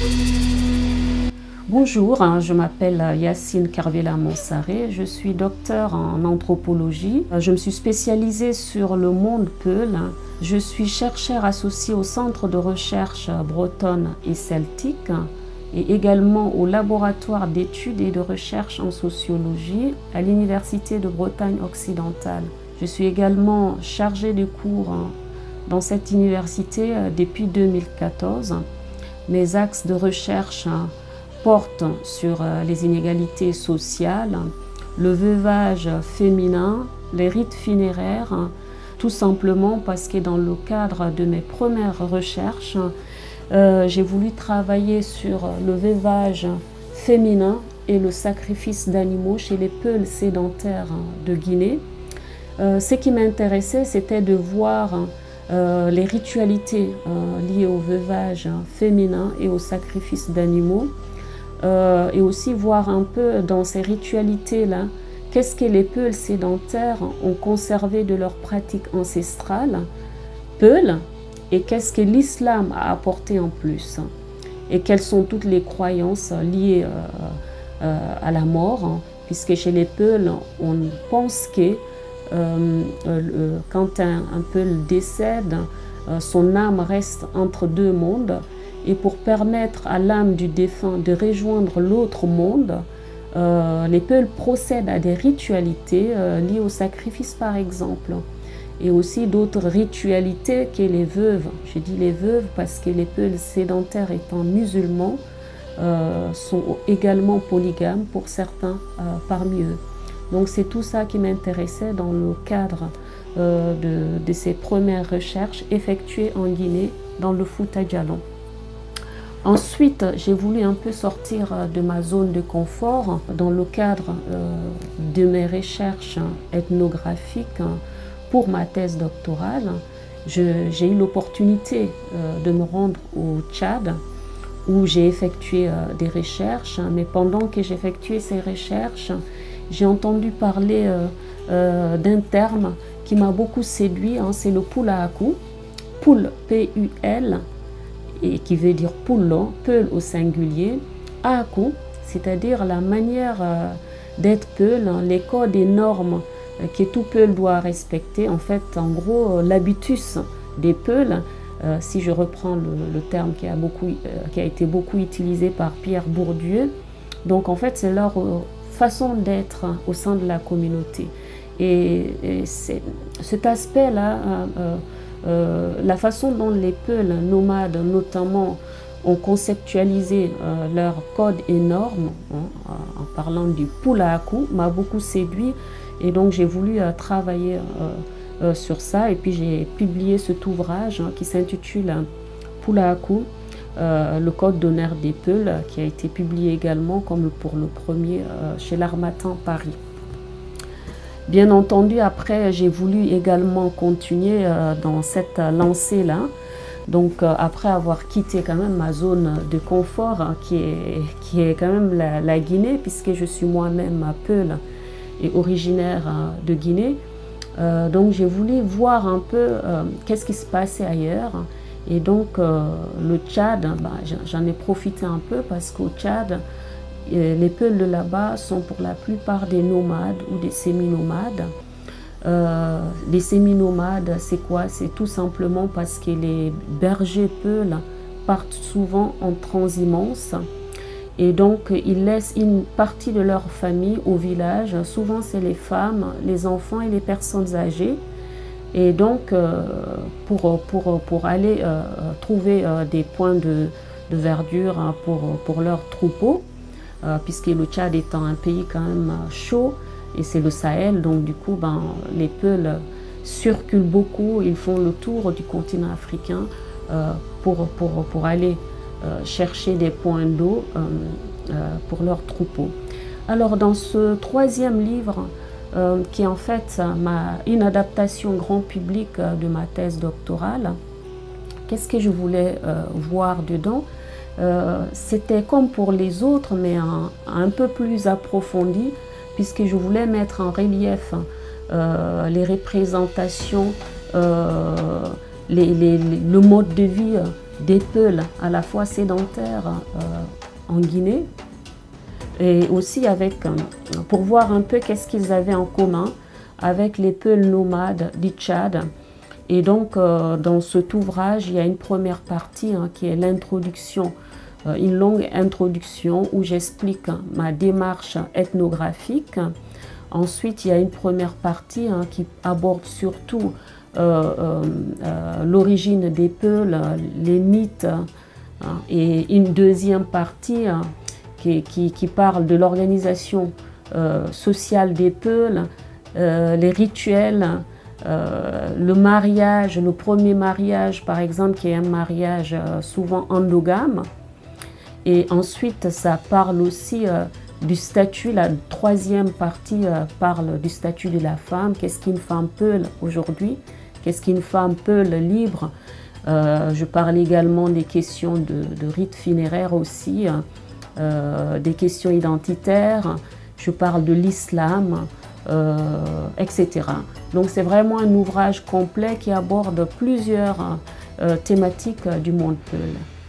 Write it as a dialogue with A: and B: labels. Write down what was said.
A: Bonjour, je m'appelle Yacine Carvela Monsaré, je suis docteur en anthropologie. Je me suis spécialisée sur le monde Peul. Je suis chercheur associé au Centre de recherche bretonne et celtique et également au laboratoire d'études et de recherche en sociologie à l'Université de Bretagne occidentale. Je suis également chargée de cours dans cette université depuis 2014. Mes axes de recherche portent sur les inégalités sociales, le veuvage féminin, les rites funéraires, tout simplement parce que dans le cadre de mes premières recherches, j'ai voulu travailler sur le veuvage féminin et le sacrifice d'animaux chez les Peuls sédentaires de Guinée. Ce qui m'intéressait, c'était de voir les ritualités liées au veuvage féminin et au sacrifice d'animaux. Et aussi voir un peu dans ces ritualités-là, qu'est-ce que les Peuls sédentaires ont conservé de leurs pratiques ancestrales, Peuls, et qu'est-ce que l'islam a apporté en plus, et quelles sont toutes les croyances liées à la mort, puisque chez les Peuls, on pense que quand un Peul décède, son âme reste entre deux mondes. Et pour permettre à l'âme du défunt de rejoindre l'autre monde, les Peuls procèdent à des ritualités liées au sacrifice par exemple. Et aussi d'autres ritualités que les veuves. Je dis les veuves parce que les Peuls sédentaires étant musulmans sont également polygames pour certains parmi eux. Donc c'est tout ça qui m'intéressait dans le cadre de ces premières recherches effectuées en Guinée dans le Fouta Djallon. Ensuite, j'ai voulu un peu sortir de ma zone de confort dans le cadre de mes recherches ethnographiques pour ma thèse doctorale. J'ai eu l'opportunité de me rendre au Tchad où j'ai effectué des recherches, mais pendant que j'effectuais ces recherches, j'ai entendu parler d'un terme qui m'a beaucoup séduit, c'est le Pulaaku, Poul, P-U-L, et qui veut dire poulon, Peul au singulier, Aku, c'est-à-dire la manière d'être Peul, les codes et normes que tout Peul doit respecter. En fait, en gros, l'habitus des Peuls, si je reprends le terme qui a été beaucoup utilisé par Pierre Bourdieu, donc en fait, c'est leur façon d'être au sein de la communauté. Et cet aspect-là, la façon dont les Peuls nomades notamment ont conceptualisé leurs codes et normes, en parlant du Pulaaku, m'a beaucoup séduit et donc j'ai voulu travailler sur ça et puis j'ai publié cet ouvrage qui s'intitule Pulaaku, le code d'honneur des Peuls, qui a été publié également comme pour le premier chez l'Harmattan Paris. Bien entendu, après, j'ai voulu également continuer dans cette lancée-là. Donc, après avoir quitté quand même ma zone de confort, qui est quand même la Guinée, puisque je suis moi-même Peul et originaire de Guinée. Donc, j'ai voulu voir un peu qu'est-ce qui se passait ailleurs. Et donc, le Tchad, j'en ai profité un peu parce qu'au Tchad, les Peuls de là-bas sont pour la plupart des nomades ou des semi-nomades. Les semi-nomades, c'est quoi? C'est tout simplement parce que les bergers Peuls partent souvent en transhumance et donc ils laissent une partie de leur famille au village. Souvent, c'est les femmes, les enfants et les personnes âgées. Et donc, pour aller trouver des points de verdure pour leurs troupeaux, puisque le Tchad étant un pays quand même chaud, et c'est le Sahel, donc du coup, les Peuls circulent beaucoup, ils font le tour du continent africain pour aller chercher des points d'eau pour leurs troupeaux. Alors, dans ce troisième livre, qui est en fait une adaptation grand public de ma thèse doctorale, qu'est-ce que je voulais voir dedans? C'était comme pour les autres, mais un peu plus approfondi, puisque je voulais mettre en relief les représentations, le mode de vie des Peuls à la fois sédentaires en Guinée et aussi pour voir un peu qu'est-ce qu'ils avaient en commun avec les Peuls nomades du Tchad. Et donc, dans cet ouvrage, il y a une première partie qui est l'introduction, une longue introduction où j'explique ma démarche ethnographique. Ensuite, il y a une première partie qui aborde surtout l'origine des Peuls, les mythes, et une deuxième partie qui parle de l'organisation sociale des Peuls, les rituels, le mariage, le premier mariage par exemple, qui est un mariage souvent endogame. Et ensuite, ça parle aussi du statut, la troisième partie parle du statut de la femme. Qu'est-ce qu'une femme Peul aujourd'hui? Qu'est-ce qu'une femme Peul libre? Je parle également des questions de rites funéraires aussi, des questions identitaires. Je parle de l'islam, etc. Donc c'est vraiment un ouvrage complet qui aborde plusieurs thématiques du monde Peul.